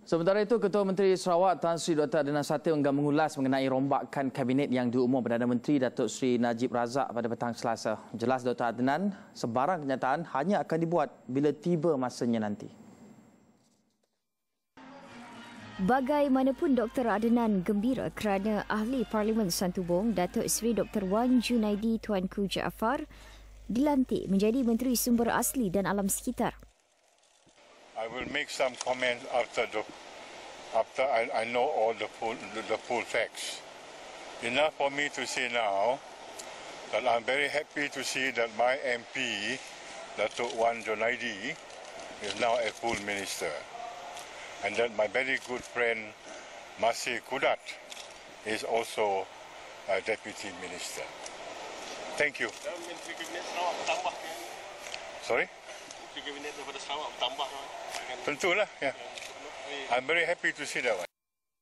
Sementara itu, Ketua Menteri Sarawak Tan Sri Dr. Adnan Satir enggan mengulas mengenai rombakan kabinet yang diumum Perdana Menteri Datuk Seri Najib Razak pada petang Selasa. Jelas Dr. Adnan, sebarang kenyataan hanya akan dibuat bila tiba masanya nanti. Bagaimanapun Dr. Adnan gembira kerana Ahli Parlimen Santubong Datuk Seri Dr. Wan Junaidi Tuanku Jaafar dilantik menjadi Menteri Sumber Asli dan Alam Sekitar. I will make some comments after I know all the full facts. Enough for me to say now that I'm very happy to see that my MP, Datuk Wan Junaidi, is now a full minister, and that my very good friend Masih Kudat is also a deputy minister. Thank you. Sorry? Kabinet daripada Sarawak bertambah. Tentulah, ya. I'm very happy to see that one.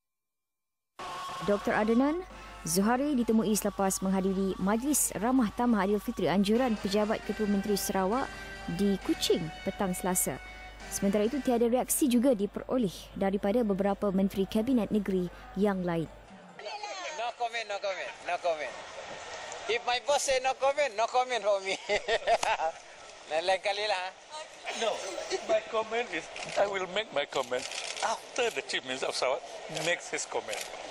Dr. Adnan Zuhari ditemui selepas menghadiri Majlis Ramah Tamah Aidilfitri Anjuran Pejabat Ketua Menteri Sarawak di Kuching petang Selasa. Sementara itu, tiada reaksi juga diperoleh daripada beberapa Menteri Kabinet Negeri yang lain. No comment. If my boss say no comment for me. Lain kali lah. No, my comment is I will make my comment after the Chief Minister of Sarawak makes his comment.